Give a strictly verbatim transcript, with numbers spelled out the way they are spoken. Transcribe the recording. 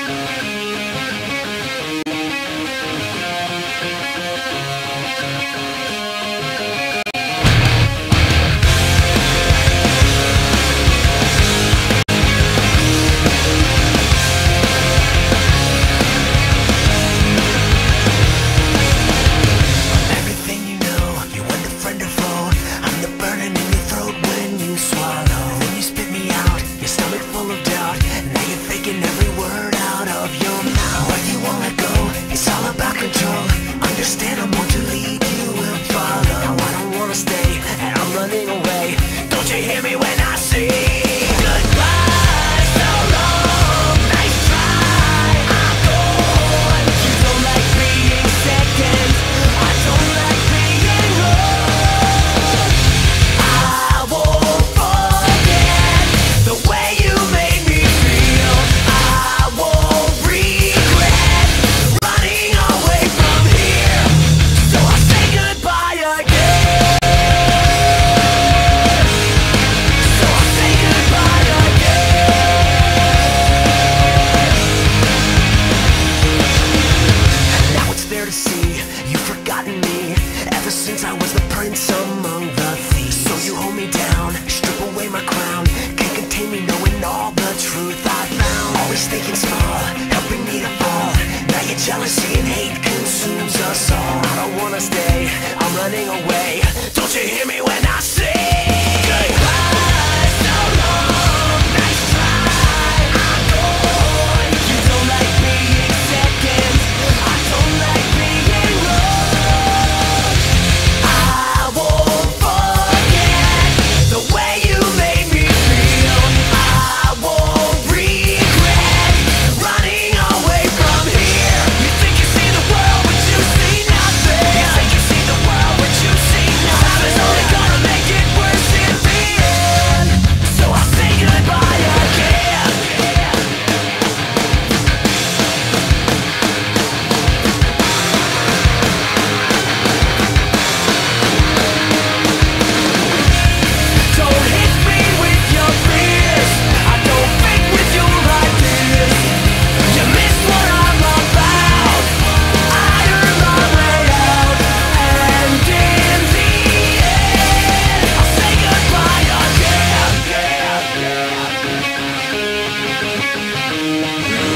Jealousy and hate consumes us all. I don't wanna stay, I'm running away. Don't you hear me when I say goodbye, so long, nice try, I'm gone. You don't like being second, I don't like being wrong. I won't forget the way you made me feel. I won't regret running away from here. You think you see the world, but you see nothing. You think you see the world, but you see nothing. Time is only gonna make it worse in the end. So I'll say goodbye again. Don't hit me with your fears. I don't fake with your ideas. You miss what I'm about. I earn my way out, and in the end, I'll say goodbye again.